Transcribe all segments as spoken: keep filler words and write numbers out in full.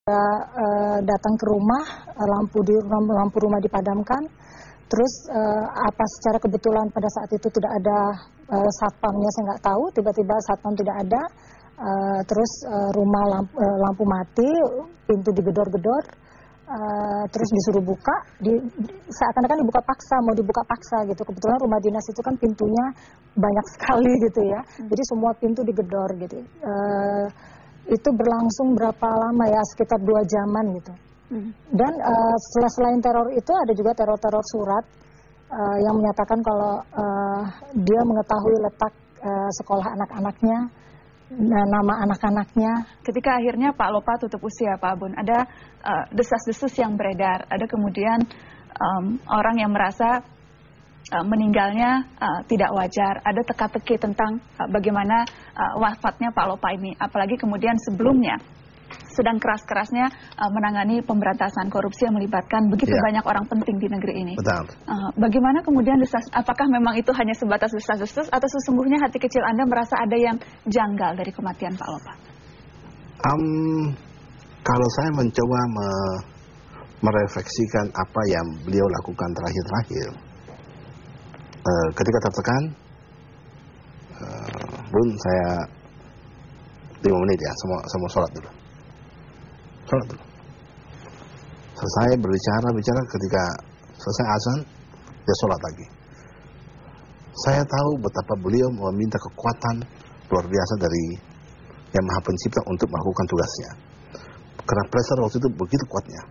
Uh, datang ke rumah, uh, lampu di lampu rumah dipadamkan, terus uh, apa secara kebetulan pada saat itu tidak ada uh, satpamnya, saya nggak tahu, tiba-tiba satpam tidak ada, uh, terus uh, rumah lampu, uh, lampu mati, pintu digedor-gedor, uh, terus disuruh buka, di, seakan-akan dibuka paksa, mau dibuka paksa gitu. Kebetulan rumah dinas itu kan pintunya banyak sekali gitu ya, hmm. jadi semua pintu digedor gitu. Uh, itu berlangsung berapa lama ya, sekitar dua jaman gitu. Hmm. Dan uh, selain teror itu ada juga teror-teror surat uh, yang menyatakan kalau uh, dia mengetahui letak uh, sekolah anak-anaknya, nama anak-anaknya. Ketika akhirnya Pak Lopa tutup usia, Pak Abun, ada uh, desas-desus yang beredar, ada kemudian um, orang yang merasa Uh, meninggalnya uh, tidak wajar, ada teka-teki tentang uh, bagaimana uh, wafatnya Pak Lopa ini, apalagi kemudian sebelumnya sedang keras-kerasnya uh, menangani pemberantasan korupsi yang melibatkan begitu ya. banyak orang penting di negeri ini. Betul. Uh, bagaimana kemudian desas, apakah memang itu hanya sebatas desas-desus atau sesungguhnya hati kecil Anda merasa ada yang janggal dari kematian Pak Lopa? Um, kalau saya mencoba me merefleksikan apa yang beliau lakukan terakhir-terakhir, Uh, ketika tertekan, uh, Bun, saya lima menit ya, semua semua sholat dulu, sholat dulu. Selesai berbicara bicara, ketika selesai azan, dia sholat lagi. Saya tahu betapa beliau meminta kekuatan luar biasa dari Yang Maha Pencipta untuk melakukan tugasnya. Karena pressure waktu itu begitu kuatnya.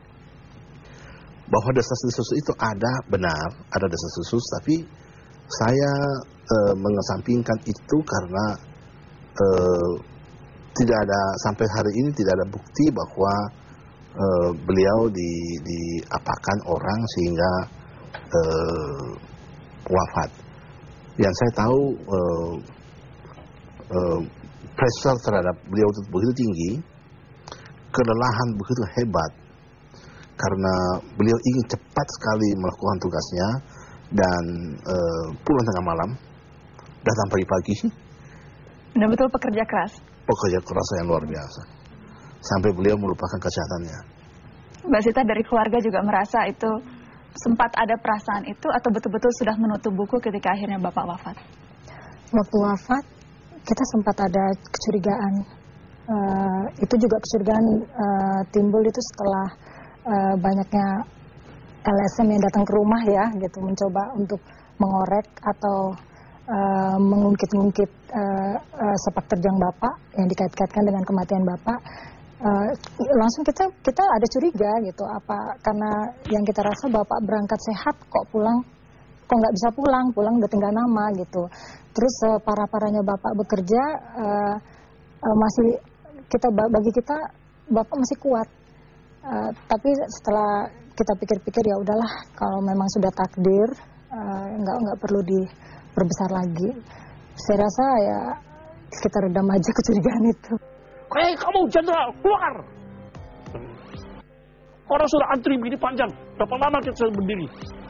Bahwa desas-desus itu ada, benar, ada desas-desus, tapi saya e, mengesampingkan itu karena e, tidak ada, sampai hari ini tidak ada bukti bahwa e, beliau di, diapakan orang sehingga e, wafat. Yang saya tahu e, e, pressure terhadap beliau itu begitu tinggi, kelelahan begitu hebat, karena beliau ingin cepat sekali melakukan tugasnya dan e, pulang tengah malam, datang pagi-pagi. Benar-betul pekerja keras. Pekerja keras yang luar biasa. Sampai beliau melupakan kesehatannya. Mbak Sita, dari keluarga juga merasa itu sempat ada perasaan itu atau betul-betul sudah menutup buku ketika akhirnya Bapak wafat? Waktu wafat, kita sempat ada kecurigaan. Uh, itu juga kecurigaan uh, timbul itu setelah Uh, banyaknya L S M yang datang ke rumah ya, gitu, mencoba untuk mengorek atau uh, mengungkit-ungkit uh, uh, sepak terjang Bapak yang dikait-kaitkan dengan kematian Bapak. Uh, langsung kita kita ada curiga gitu, apa karena yang kita rasa Bapak berangkat sehat kok pulang, kok nggak bisa pulang, pulang udah tinggal nama gitu. Terus uh, para-paranya Bapak bekerja, uh, uh, masih kita bagi kita Bapak masih kuat. Uh, tapi setelah kita pikir-pikir ya udahlah, kalau memang sudah takdir, uh, nggak nggak perlu diperbesar lagi. Saya rasa ya kita redam aja kecurigaan itu. Hei kamu jenderal, keluar! Orang sudah antri begini panjang, berapa lama kita berdiri?